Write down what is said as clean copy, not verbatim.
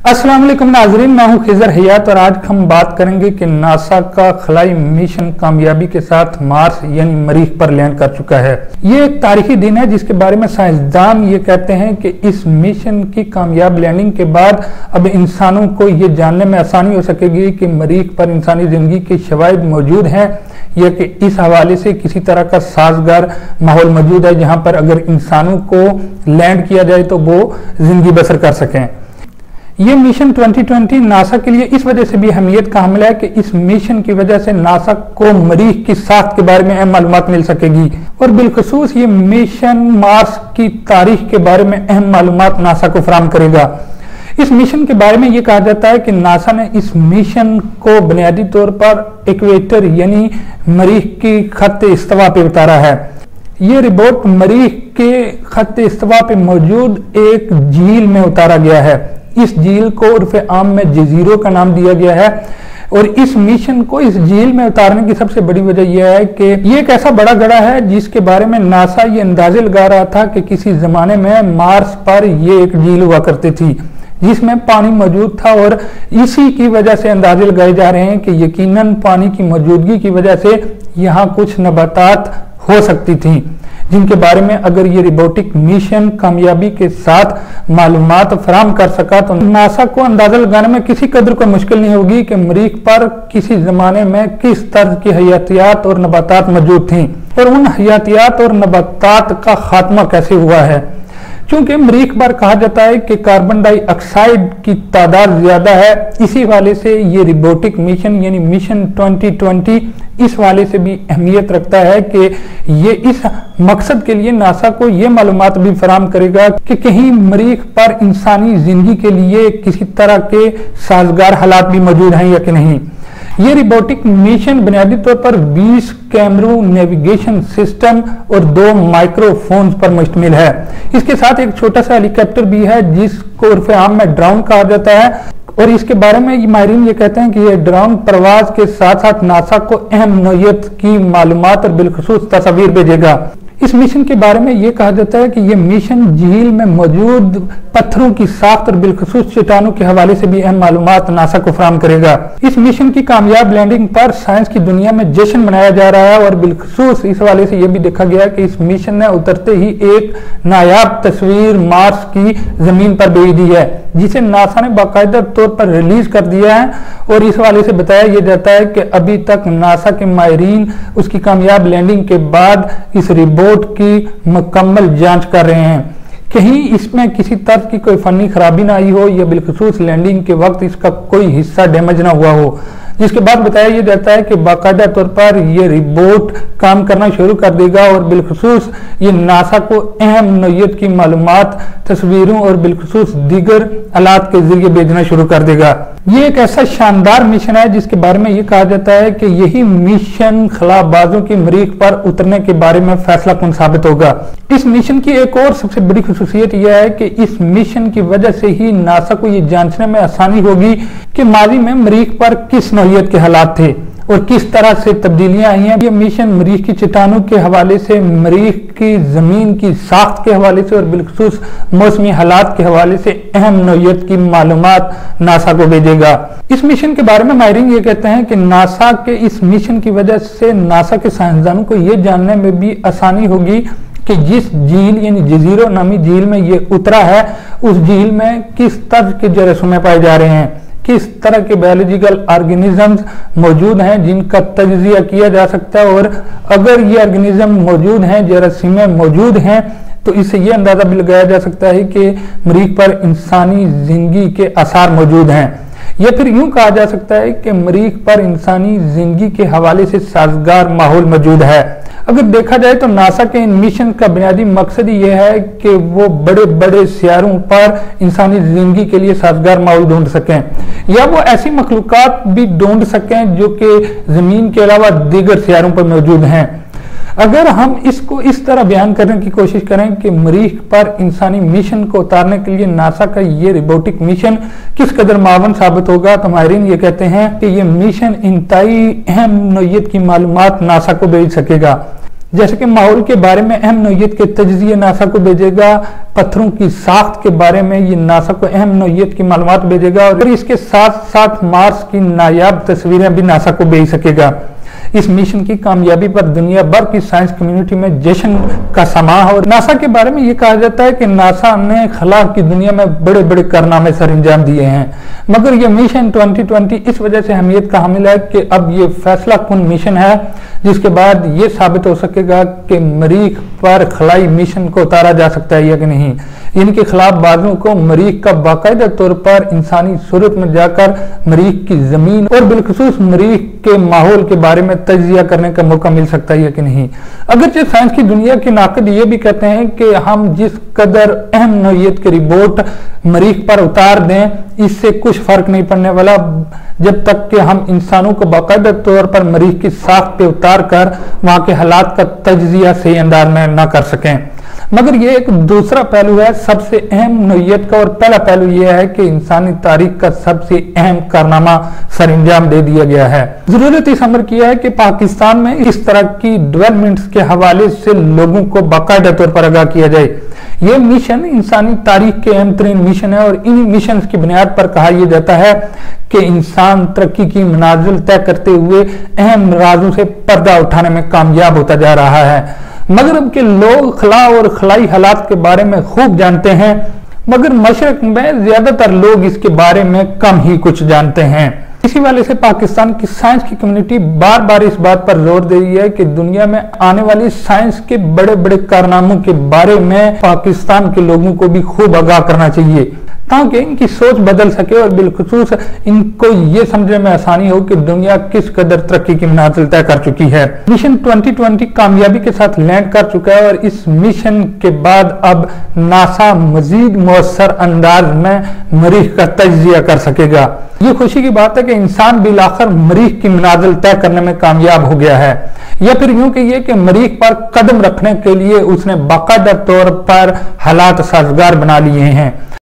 अस्सलाम वालेकुम नाजरीन, मैं हूं खिजर हयात और आज हम बात करेंगे कि नासा का खलाई मिशन कामयाबी के साथ मार्स यानी मरीख पर लैंड कर चुका है। ये एक तारीखी दिन है जिसके बारे में साइंसदान ये कहते हैं कि इस मिशन की कामयाब लैंडिंग के बाद अब इंसानों को ये जानने में आसानी हो सकेगी कि मरीख पर इंसानी जिंदगी के शवाहिद मौजूद हैं या कि इस हवाले से किसी तरह का साजगार माहौल मौजूद है जहां पर अगर इंसानों को लैंड किया जाए तो वो जिंदगी बसर कर सकें। ये मिशन 2020 नासा के लिए इस वजह से भी अहमियत का हामिल है कि इस मिशन की वजह से नासा को मरीख की साख्त के बारे में अहम मालूमात मिल सकेगी और बिलखसूस ये मिशन मार्स की तारीख के बारे में अहम मालूमात नासा को फराहम करेगा। इस मिशन के बारे में ये कहा जाता है कि नासा ने इस मिशन को बुनियादी तौर पर इक्वेटर यानी मरीख की खत इस्तवा पे उतारा है। ये रिपोर्ट मरीख के खत इस्तवा पे मौजूद एक झील में उतारा गया है। इस झील को उर्फे आम में जजीरों का नाम दिया गया है और इस मिशन को इस झील में उतारने की सबसे बड़ी वजह यह है कि ये एक ऐसा बड़ा गड्ढा है जिसके बारे में नासा ये अंदाजे लगा रहा था कि किसी जमाने में मार्स पर ये एक झील हुआ करती थी जिसमें पानी मौजूद था और इसी की वजह से अंदाजे लगाए जा रहे हैं कि यकीनन पानी की मौजूदगी की वजह से यहाँ कुछ नबातात हो सकती थी जिनके बारे में अगर ये रोबोटिक मिशन कामयाबी के साथ मालूमात फराहम कर सका तो नासा को अंदाजा लगाने में किसी कदर कोई मुश्किल नहीं होगी कि मरीख पर किसी जमाने में किस तरह की हयातियात और नबातात मौजूद थीं और उन हयातियात और नबातात का खात्मा कैसे हुआ है। चूंकि मरीख पर कहा जाता है कि कार्बन डाइऑक्साइड की तादाद ज्यादा है, इसी वाले से ये रोबोटिक मिशन यानी मिशन 2020 इस वाले से भी अहमियत रखता है कि ये इस मकसद के लिए नासा को ये मालूमात भी फराहम करेगा कि कहीं मरीख पर इंसानी जिंदगी के लिए किसी तरह के साजगार हालात भी मौजूद हैं या कि नहीं। ये रोबोटिक मिशन बुनियादी तौर पर 20 कैमरों, नेविगेशन सिस्टम और 2 माइक्रोफोन्स पर मुश्तमिल है। इसके साथ एक छोटा सा हेलीकॉप्टर भी है जिसको उर्फे आम में ड्रोन कहा जाता है और इसके बारे में माहिरीन ये कहते हैं कि ये ड्रोन प्रवास के साथ साथ नासा को अहम नौयत की मालूमात और बिलखसूस तस्वीर भेजेगा। इस मिशन के बारे में ये कहा जाता है कि ये मिशन झील में मौजूद पत्थरों की साख्त और बिलखसूस चट्टानों के हवाले से भी अहम मालूमात नासा को फराहम करेगा। इस मिशन की कामयाब लैंडिंग पर साइंस की दुनिया में जश्न मनाया जा रहा है और बिलखसूस इस हवाले से यह भी देखा गया कि इस मिशन ने उतरते ही एक नायाब तस्वीर मार्स की जमीन पर भेज दी है जिसे नासा ने बाकायदा तौर पर रिलीज कर दिया है और इस हवाले से बताया यह जाता है कि अभी तक नासा के माहिरीन उसकी कामयाब लैंडिंग के बाद इस रिपोर्ट की मुकम्मल जांच कर रहे हैं कहीं इसमें किसी तरह की कोई फनी खराबी ना आई हो या बिलखसूस लैंडिंग के वक्त इसका कोई हिस्सा डैमेज ना हुआ हो। जिसके बाद बताया यह जाता है कि बाकायदा तौर पर यह रिपोर्ट काम करना शुरू कर देगा और बिलखसूस ये नासा को अहम नौयत की मालूमात, तस्वीरों और बिलखसूस दीगर आलात के जरिए भेजना शुरू कर देगा। ये एक ऐसा शानदार मिशन है जिसके बारे में ये कहा जाता है कि यही मिशन खलाबाजों की मरीख पर उतरने के बारे में फैसला कुन साबित होगा। इस मिशन की एक और सबसे बड़ी खुसूसियत यह है कि इस मिशन की वजह से ही नासा को ये जांचने में आसानी होगी कि माजी में मरीख पर किस नौयत के हालात थे और किस तरह से तब्दीलियां आई हैं। ये मिशन मरीख की चट्टानों के हवाले से, मरीख की जमीन की साख्त के हवाले से और बिलखसूस मौसमी हालात के हवाले से अहम नौयत की मालूमात नासा को भेजेगा। इस मिशन के बारे में माहिरीन ये कहते हैं कि नासा के इस मिशन की वजह से नासा के साइंसदानों को ये जानने में भी आसानी होगी कि जिस झील यानी जजीरों नामी झील में ये उतरा है उस झील में किस तरह के जरासीम पाए जा रहे हैं, किस तरह के बायोलॉजिकल ऑर्गेनिजम्स मौजूद हैं जिनका तज्जिया किया जा सकता है और अगर ये ऑर्गेनिज्म मौजूद हैं, जरासीम मौजूद हैं तो इससे ये अंदाजा भी लगाया जा सकता है कि मरीख पर इंसानी जिंदगी के आसार मौजूद हैं या फिर यूं कहा जा सकता है कि मरीख पर इंसानी जिंदगी के हवाले से साजगार माहौल मौजूद है। अगर देखा जाए तो नासा के इन मिशन का बुनियादी मकसद यह है कि वो बड़े बड़े सियारों पर इंसानी जिंदगी के लिए साजगार माहौल ढूंढ सकें या वो ऐसी मखलूकात भी ढूंढ सकें जो कि जमीन के अलावा दीगर सियारों पर मौजूद हैं। अगर हम इसको इस तरह बयान करने की कोशिश करें कि मरीख पर इंसानी मिशन को उतारने के लिए नासा का ये रोबोटिक मिशन किस कदर मावन साबित होगा तो माहिरीन ये कहते हैं कि ये मिशन इंतहाई अहम नौयत की मालूमात नासा को भेज सकेगा। जैसे कि माहौल के बारे में अहम नौइयत के तजज़िये नासा को भेजेगा, पत्थरों की साख्त के बारे में ये नासा को अहम नौइयत की मालूमात भेजेगा और इसके साथ साथ मार्स की नायाब तस्वीरें भी नासा को भेज सकेगा। इस मिशन की कामयाबी पर दुनिया भर की साइंस कम्युनिटी में जश्न का समा है और नासा के बारे में ये कहा जाता है कि नासा ने खला की दुनिया में बड़े बड़े कारनामे सर अंजाम दिए हैं, मगर ये मिशन 2020 इस वजह से अहमियत का हामिल है कि अब ये फैसला कुन मिशन है जिसके बाद ये साबित हो सकेगा कि मरीख पर खलाई मिशन को उतारा जा सकता है या कि नहीं। इनके खिलाफ बाजुओं को मरीख का बाकायदा तौर पर इंसानी सूरत में जाकर मरीख की जमीन और बिलखसूस मरीख के माहौल के बारे में तजिया करने का मौका मिल सकता है या कि नहीं। अगरचे साइंस की दुनिया के नाक़िद ये भी कहते हैं कि हम जिस कदर अहम नौइयत के रिपोर्ट मरीख पर उतार दें इससे कुछ फर्क नहीं पड़ने वाला जब तक कि हम इंसानों को बाकायदा तौर पर मरीख की साख पे उतार कर वहां के हालात का तजिया सही अंदाज में न कर सकें। मगर ये एक दूसरा पहलू है सबसे अहम नौइयत का, और पहला पहलू यह है कि इंसानी तारीख का सबसे अहम कारनामा सर अंजाम दे दिया गया है। जरूरत इस अमर की है कि पाकिस्तान में इस तरह की डेवलपमेंट्स के हवाले से लोगों को बाकायदा तौर पर आगाह किया जाए। ये मिशन इंसानी तारीख के अहम तरीन मिशन है और इन मिशन की बुनियाद पर कहा यह जाता है कि इंसान तरक्की की मनाजिल तय करते हुए अहम राजों से पर्दा उठाने में कामयाब होता जा रहा है। मगरब के लोग खला और खलाई हालात के बारे में खूब जानते हैं, मगर मशरक में ज्यादातर लोग इसके बारे में कम ही कुछ जानते हैं। इसी वजह से पाकिस्तान की साइंस की कम्युनिटी बार बार इस बात पर जोर दे रही है कि दुनिया में आने वाली साइंस के बड़े बड़े कारनामों के बारे में पाकिस्तान के लोगों को भी खूब आगाह करना चाहिए ताकि इनकी सोच बदल सके और बिलखुसूस इनको ये समझने में आसानी हो कि दुनिया किस कदर तरक्की की मनाजिल तय कर चुकी है। मिशन 2020 कामयाबी के साथ लैंड कर चुका है और इस मिशन के बाद अब नासा मजीद मौसर अंदाज में मरीख का तजिया कर सकेगा। ये खुशी की बात है कि इंसान बिलाखिर मरीख की मनाजिल तय करने में कामयाब हो गया है, या फिर यूं कहिए कि मरीख पर कदम रखने के लिए उसने बाकायदा तौर पर हालात साजगार बना लिए हैं।